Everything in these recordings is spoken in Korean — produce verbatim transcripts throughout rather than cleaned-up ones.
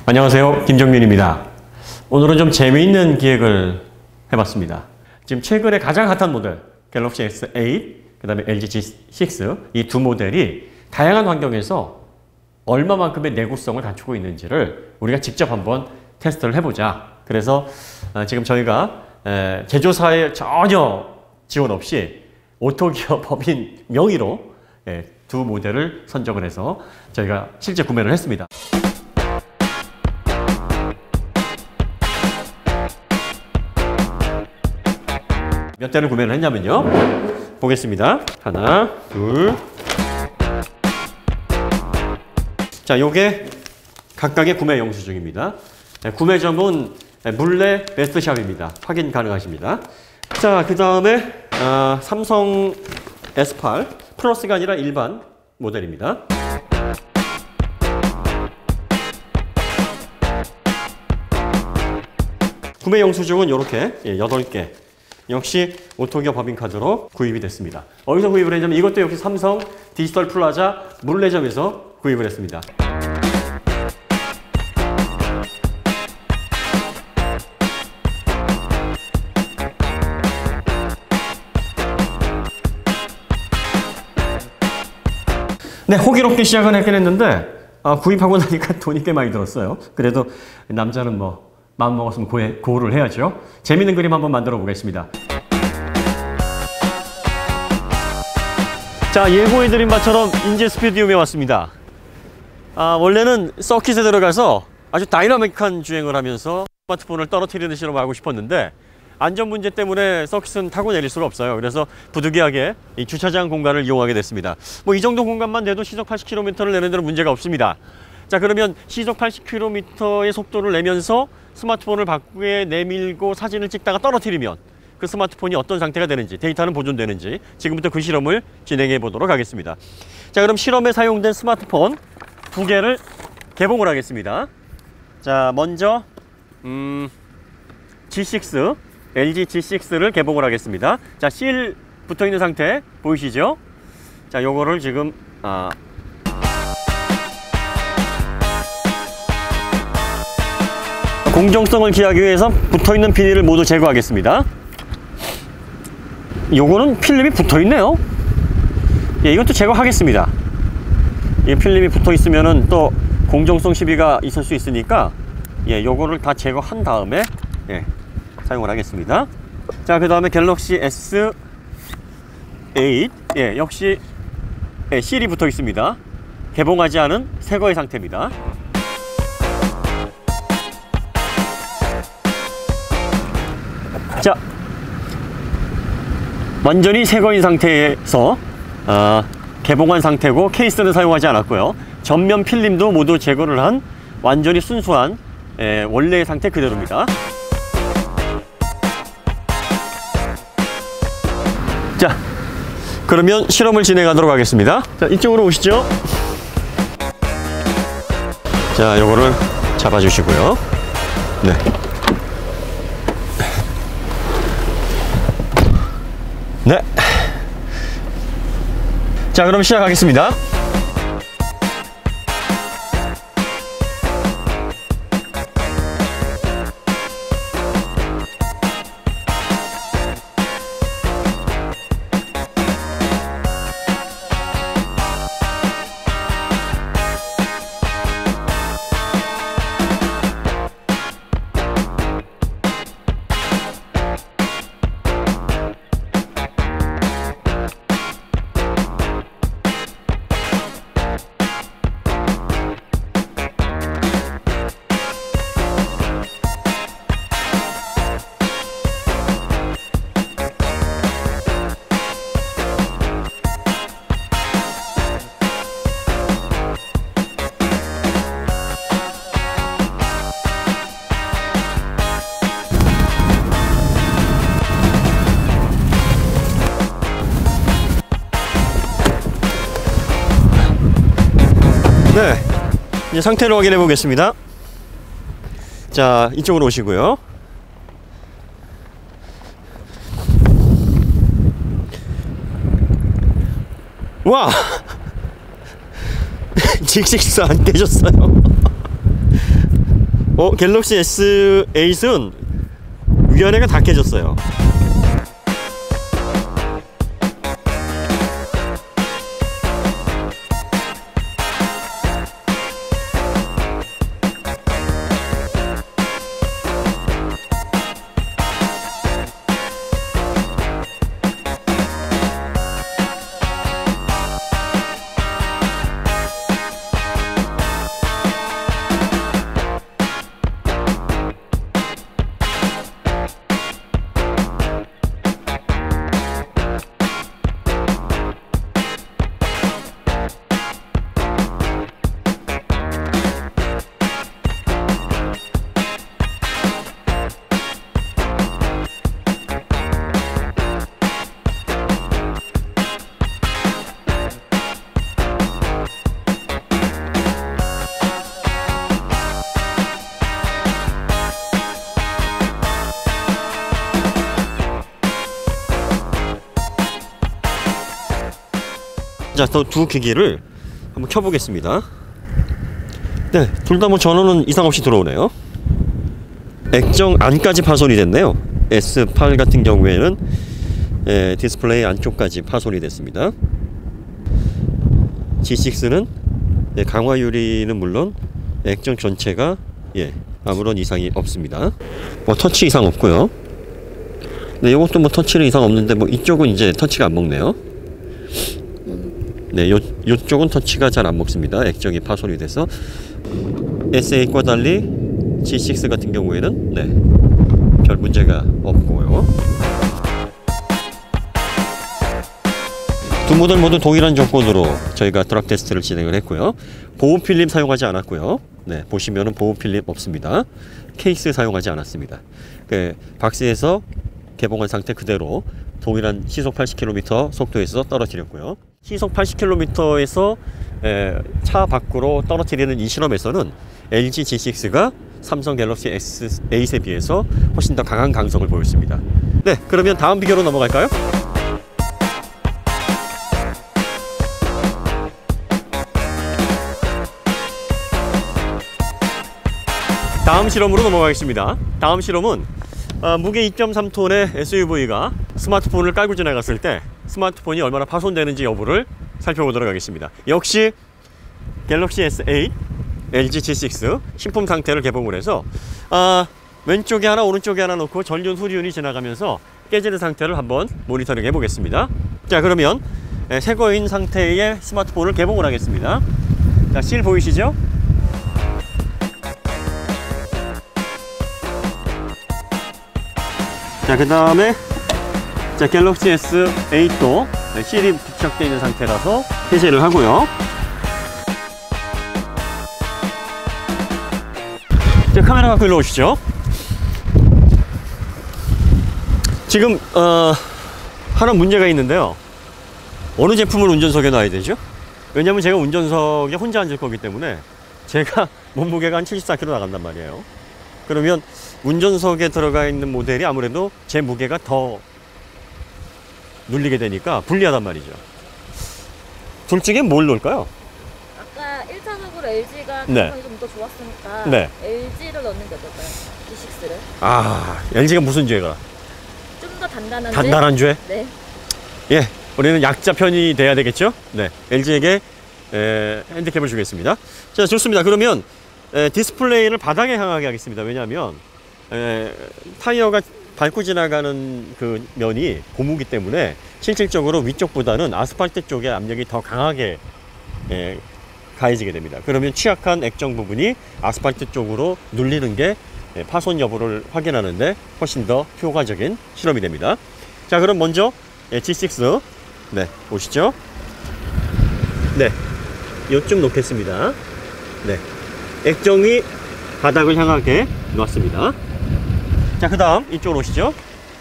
안녕하세요, 김정민입니다. 오늘은 좀 재미있는 기획을 해봤습니다. 지금 최근에 가장 핫한 모델 갤럭시 에스 에잇, 그 다음에 엘지 지 식스 이 두 모델이 다양한 환경에서 얼마만큼의 내구성을 갖추고 있는지를 우리가 직접 한번 테스트를 해보자. 그래서 지금 저희가 제조사에 전혀 지원 없이 오토기어 법인 명의로 두 모델을 선정을 해서 저희가 실제 구매를 했습니다. 몇 대를 구매를 했냐면요. 보겠습니다. 하나, 둘. 자, 요게 각각의 구매 영수증입니다. 구매점은 물레 베스트샵입니다. 확인 가능하십니다. 자, 그 다음에 아, 삼성 에스 팔 플러스가 아니라 일반 모델입니다. 구매 영수증은 이렇게 여덟 개. 역시 오토기어 법인카드로 구입이 됐습니다. 어디서 구입을 했냐면 이것도 역시 삼성 디지털 플라자 물레점에서 구입을 했습니다. 네, 호기롭게 시작은 했긴 했는데 아, 구입하고 나니까 돈이 꽤 많이 들었어요. 그래도 남자는 뭐 마음 먹었으면 고해, 고를 해야죠. 재밌는 그림 한번 만들어 보겠습니다. 자, 예고해드린 바처럼 인제 스튜디움에 왔습니다. 아, 원래는 서킷에 들어가서 아주 다이나믹한 주행을 하면서 스마트폰을 떨어뜨리는 실험을 하고 싶었는데 안전 문제 때문에 서킷은 타고 내릴 수가 없어요. 그래서 부득이하게 이 주차장 공간을 이용하게 됐습니다. 뭐 이 정도 공간만 돼도 시속 팔십 킬로미터를 내는 데는 문제가 없습니다. 자, 그러면 시속 팔십 킬로미터의 속도를 내면서 스마트폰을 밖에 내밀고 사진을 찍다가 떨어뜨리면 그 스마트폰이 어떤 상태가 되는지, 데이터는 보존되는지 지금부터 그 실험을 진행해 보도록 하겠습니다. 자, 그럼 실험에 사용된 스마트폰 두 개를 개봉을 하겠습니다. 자, 먼저 음, 지 식스, 엘지 지 식스를 개봉을 하겠습니다. 자, 실 붙어 있는 상태 보이시죠? 자, 요거를 지금 아, 공정성을 기하기 위해서 붙어있는 비닐을 모두 제거하겠습니다. 요거는 필름이 붙어있네요. 예, 이것도 제거하겠습니다. 이 필름이 붙어있으면은 또 공정성 시비가 있을 수 있으니까 예, 요거를 다 제거한 다음에 예, 사용을 하겠습니다. 자, 그 다음에 갤럭시 에스 에잇 예, 역시 예, 실이 붙어있습니다. 개봉하지 않은 새거의 상태입니다. 자, 완전히 새거인 상태에서 어, 개봉한 상태고 케이스는 사용하지 않았고요. 전면 필름도 모두 제거를 한 완전히 순수한 에, 원래의 상태 그대로입니다. 자, 그러면 실험을 진행하도록 하겠습니다. 자, 이쪽으로 오시죠. 자, 요거를 잡아주시고요. 네. 네. 자, 그럼 시작하겠습니다. 네, 이제 상태를 확인해 보겠습니다. 자, 이쪽으로 오시고요. 와! 지 식스 안 깨졌어요. 어, 갤럭시 에스 에잇은 위아래가 다 깨졌어요. 자, 또 두 기기를 한번 켜보겠습니다. 네, 둘 다 뭐 전원은 이상 없이 들어오네요. 액정 안까지 파손이 됐네요. 에스 팔 같은 경우에는 예, 디스플레이 안쪽까지 파손이 됐습니다. 지 식스는 예, 강화 유리는 물론 액정 전체가 예, 아무런 이상이 없습니다. 뭐 터치 이상 없고요. 네, 이것도 뭐 터치는 이상 없는데 뭐 이쪽은 이제 터치가 안 먹네요. 네, 요, 요쪽은 터치가 잘 안 먹습니다. 액정이 파손이 돼서. 에스 에잇과 달리 지 식스 같은 경우에는 네, 별 문제가 없고요. 두 모델 모두 동일한 조건으로 저희가 드랍 테스트를 진행을 했고요. 보호 필름 사용하지 않았고요. 네, 보시면은 보호 필름 없습니다. 케이스 사용하지 않았습니다. 그 박스에서 개봉한 상태 그대로 동일한 시속 팔십 킬로미터 속도에서 떨어뜨렸고요. 시속 팔십 킬로미터에서 에, 차 밖으로 떨어뜨리는 이 실험에서는 엘지 지 식스가 삼성 갤럭시 에스 에잇에 비해서 훨씬 더 강한 강성을 보였습니다. 네, 그러면 다음 비교로 넘어갈까요? 다음 실험으로 넘어가겠습니다. 다음 실험은 어, 무게 이 점 삼 톤의 에스유브이가 스마트폰을 깔고 지나갔을 때 스마트폰이 얼마나 파손되는지 여부를 살펴보도록 하겠습니다. 역시 갤럭시 에스 에잇, 엘지 지 식스 신품 상태를 개봉을 해서 어, 왼쪽에 하나 오른쪽에 하나 놓고 전륜 후륜이 지나가면서 깨지는 상태를 한번 모니터링 해보겠습니다. 자, 그러면 에, 새거인 상태의 스마트폰을 개봉을 하겠습니다. 자, 실 보이시죠? 자, 그 다음에 자, 갤럭시 에스 에잇도 네, 실이 부착되어 있는 상태라서 해제를 하고요. 자, 카메라 갖고 일로 오시죠. 지금 어, 하나 문제가 있는데요. 어느 제품을 운전석에 놔야 되죠? 왜냐면 제가 운전석에 혼자 앉을 거기 때문에 제가 몸무게가 한 칠십사 킬로그램 나간단 말이에요. 그러면 운전석에 들어가 있는 모델이 아무래도 제 무게가 더 눌리게 되니까 불리하단 말이죠. 둘 중에 뭘 놓을까요? 아까 일 차적으로 엘지가 네. 감성이 좀 더 좋았으니까 네. 엘지를 넣는 게 어떨까요? 지 식스를. 아, 엘지가 무슨 죄가? 좀 더 단단한 죄? 단단한 죄? 네. 예, 우리는 약자 편이 돼야 되겠죠? 네, 엘지에게 에, 핸디캡을 주겠습니다. 자, 좋습니다. 그러면 에, 디스플레이를 바닥에 향하게 하겠습니다. 왜냐하면 에, 타이어가 밟고 지나가는 그 면이 고무기 때문에 실질적으로 위쪽보다는 아스팔트 쪽의 압력이 더 강하게 에, 가해지게 됩니다. 그러면 취약한 액정 부분이 아스팔트 쪽으로 눌리는 게 에, 파손 여부를 확인하는데 훨씬 더 효과적인 실험이 됩니다. 자, 그럼 먼저 에, 지 식스 네, 보시죠. 네, 요쯤 놓겠습니다. 네, 액정이 바닥을 향하게 놨습니다. 자, 그 다음 이쪽으로 오시죠.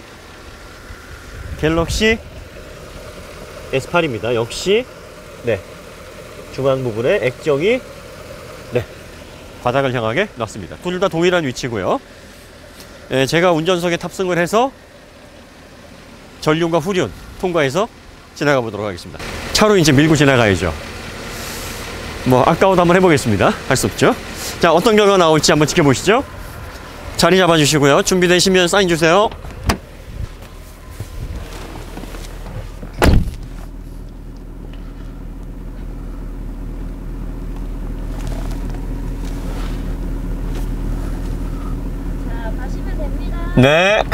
갤럭시 에스 팔입니다. 역시 네, 중앙 부분에 액정이 네, 바닥을 향하게 놨습니다. 둘 다 동일한 위치고요. 예, 제가 운전석에 탑승을 해서 전륜과 후륜 통과해서 지나가 보도록 하겠습니다. 차로 이제 밀고 지나가야죠. 뭐 아까워도 한번 해보겠습니다. 할 수 없죠. 자, 어떤 결과가 나올지 한번 지켜보시죠. 자리 잡아주시고요. 준비되시면 사인 주세요. 자, 가시면 됩니다. 네.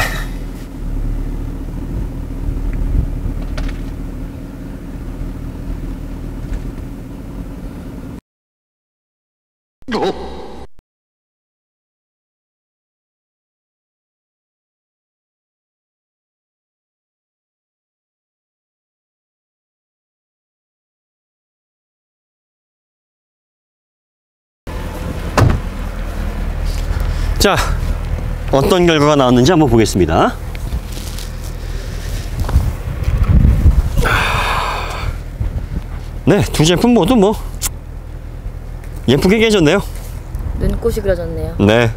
자, 어떤 결과가 나왔는지 한번 보겠습니다. 네, 두 제품 모두 뭐 예쁘게 깨졌네요. 눈꽃이 그려졌네요. 네.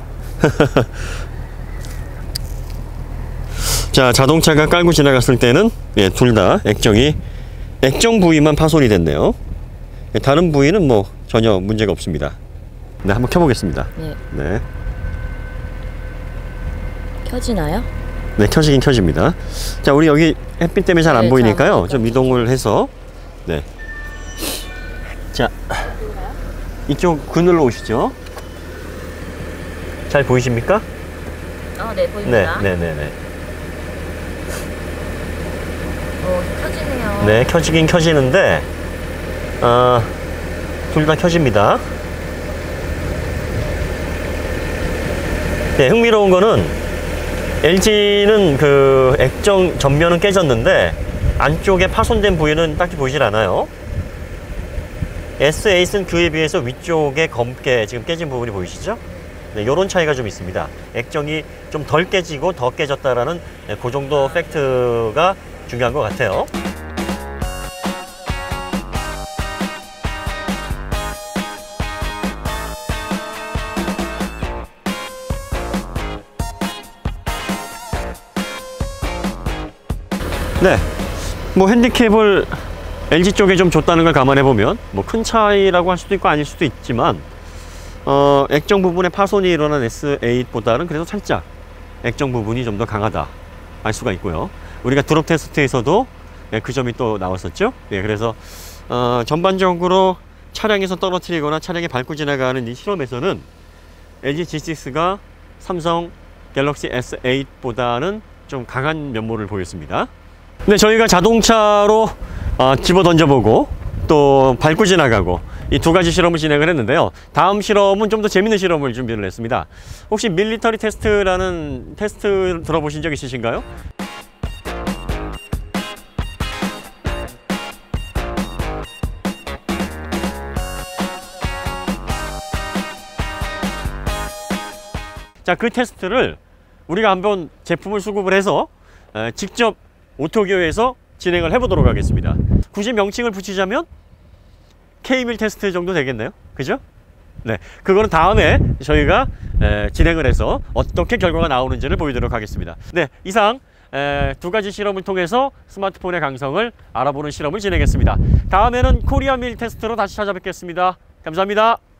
자, 자동차가 깔고 지나갔을 때는 예, 둘 다 액정이 액정 부위만 파손이 됐네요. 예, 다른 부위는 뭐 전혀 문제가 없습니다. 네, 한번 켜보겠습니다. 네. 네. 켜지나요? 네, 켜지긴 켜집니다. 자, 우리 여기 햇빛 때문에 잘 안 네, 보이니까요. 잘 좀 이동을 해서 네. 자, 이쪽 그늘로 오시죠. 잘 보이십니까? 아, 네, 네, 보입니다. 네, 네, 네. 어, 켜지네요. 네, 켜지긴 켜지는데 어, 둘 다 켜집니다. 네, 흥미로운 거는 엘지는 그 액정 전면은 깨졌는데 안쪽에 파손된 부위는 딱히 보이질 않아요. 에스에잇은 그에 비해서 위쪽에 검게 지금 깨진 부분이 보이시죠? 네, 요런 차이가 좀 있습니다. 액정이 좀 덜 깨지고 더 깨졌다라는 네, 그 정도 팩트가 중요한 것 같아요. 네, 뭐 핸디캡을 엘지 쪽에 좀 줬다는 걸 감안해 보면 뭐 큰 차이라고 할 수도 있고 아닐 수도 있지만 어, 액정 부분에 파손이 일어난 에스에잇보다는 그래도 살짝 액정 부분이 좀 더 강하다 알 수가 있고요. 우리가 드롭 테스트에서도 예, 그 점이 또 나왔었죠. 예, 그래서 어, 전반적으로 차량에서 떨어뜨리거나 차량에 밟고 지나가는 이 실험에서는 엘지 지 식스가 삼성 갤럭시 에스 에잇보다는 좀 강한 면모를 보였습니다. 네, 저희가 자동차로 어, 집어 던져보고 또 밟고 지나가고 이 두 가지 실험을 진행을 했는데요. 다음 실험은 좀 더 재밌는 실험을 준비를 했습니다. 혹시 밀리터리 테스트라는 테스트 들어보신 적 있으신가요? 자, 그 테스트를 우리가 한번 제품을 수급을 해서 에, 직접 오토기어에서 진행을 해보도록 하겠습니다. 굳이 명칭을 붙이자면 케이밀 테스트 정도 되겠네요. 그죠? 네, 그거는 다음에 저희가 에, 진행을 해서 어떻게 결과가 나오는지를 보여드리도록 하겠습니다. 네, 이상 에, 두 가지 실험을 통해서 스마트폰의 강성을 알아보는 실험을 진행했습니다. 다음에는 코리아 밀 테스트로 다시 찾아뵙겠습니다. 감사합니다.